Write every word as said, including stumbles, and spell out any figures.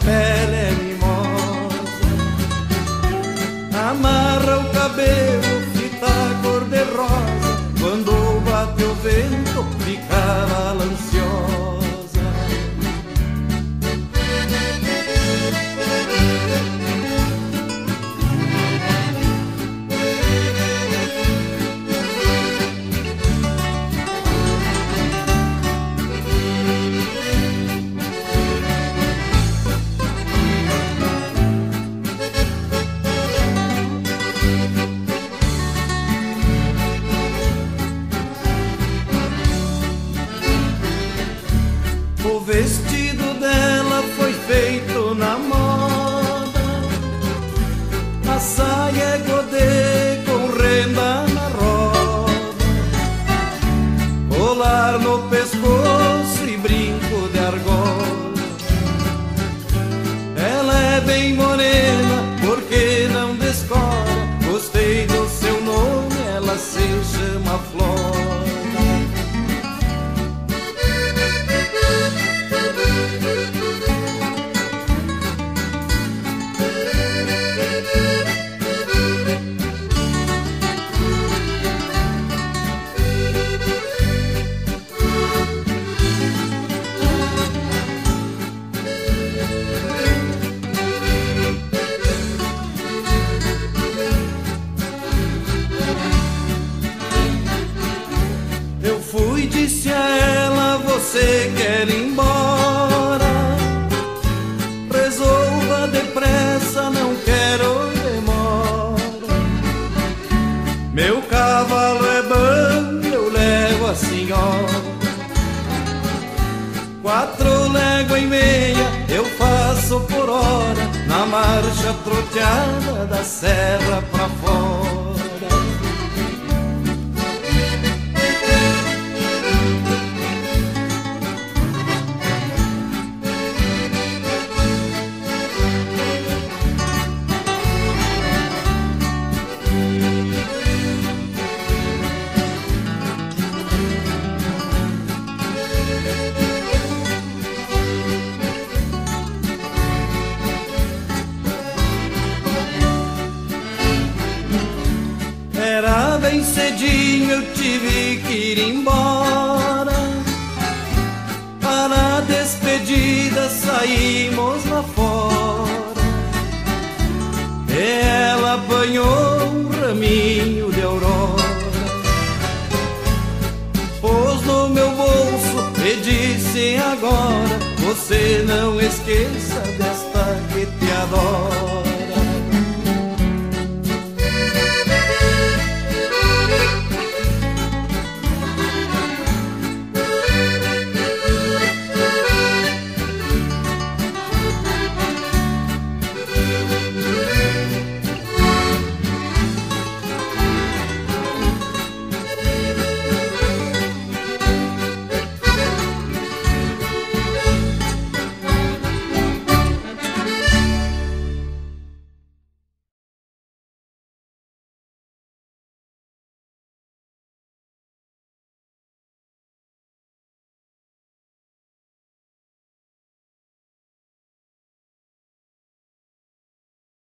pele é mimosa. Amarra o cabelo, fita cor-de-rosa, quando bate o vento fica balanciosa. O vestido dela foi feito na moda, a saia é godê com renda na roda, colar no pescoço e brinco de argola. Ela é bem morena, porque não descora, gostei do seu nome, ela se chama Flora. Fui, disse a ela, você quer ir embora? Resolva depressa, não quero demora. Meu cavalo é bom, eu levo a senhora. Quatro léguas e meia eu faço por hora, na marcha troteada da serra pra fora. Era bem cedinho, eu tive que ir embora. Para a despedida saímos lá fora, e ela apanhou um raminho de aurora, pôs no meu bolso e disse: agora você não esqueça desta que te adora.